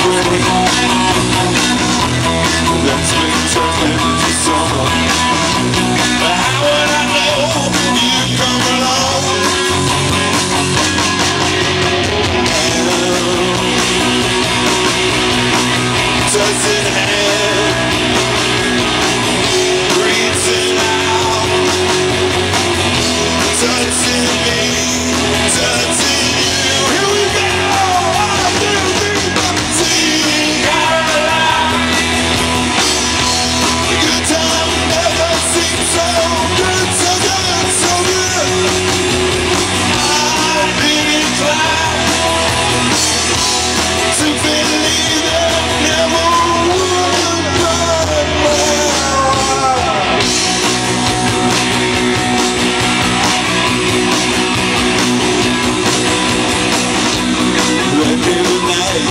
that's been turned into summer. How would I know you come along? Touching hand, reaching out, touching me, touching you. Here we go. 1, 2, 3, 4. Sweet Caroline. Good time never seems so good, so good, so good. I've been inclined to believe it never would, but late in the night,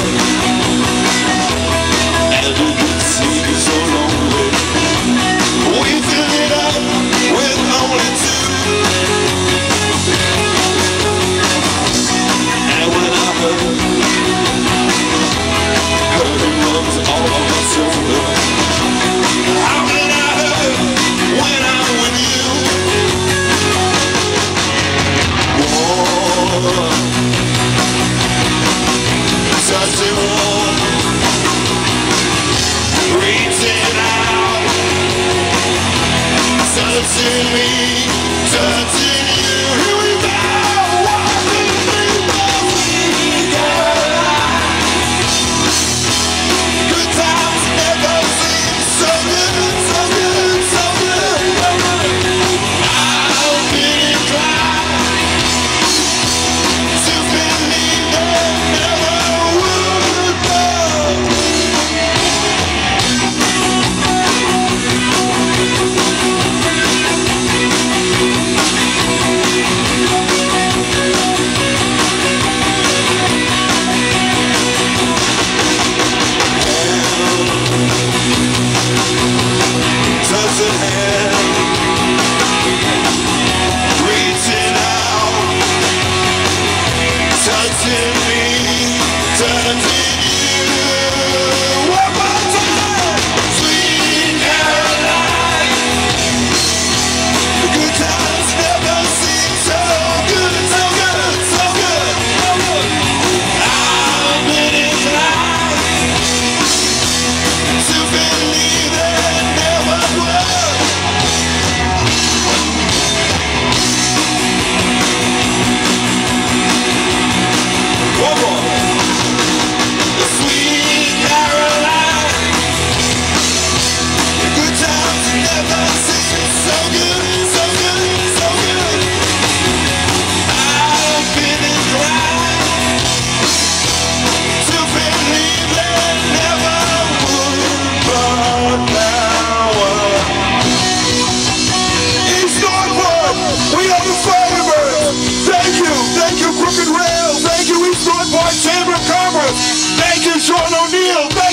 and we could see you so lonely. We fill it up with only two. And when I heard it runs all on my shoulder. How can I hurt when I'm with you? Warm, touching warm, reaching out, touching me, touching you. Here we go. 1, 2, 3, 4. Sweet Caroline. Good times never seem so good, so good, so good. I've been inclined to believe that never would go. Touching hand, reaching out, touching me, touching you. One more time. Sweet Caroline. The good times never seem so good, so good, so good. I've been inclined to believe that never would. One more. Sweet Caroline. The good times never seem so good, so good, so good. I've been inclined to believe that never would, but now East Northwood, we are the Firebirds. Thank you, Crooked Rail. Thank you, East Northwood Chamber of Commerce. Thank you, Sean O'Neill.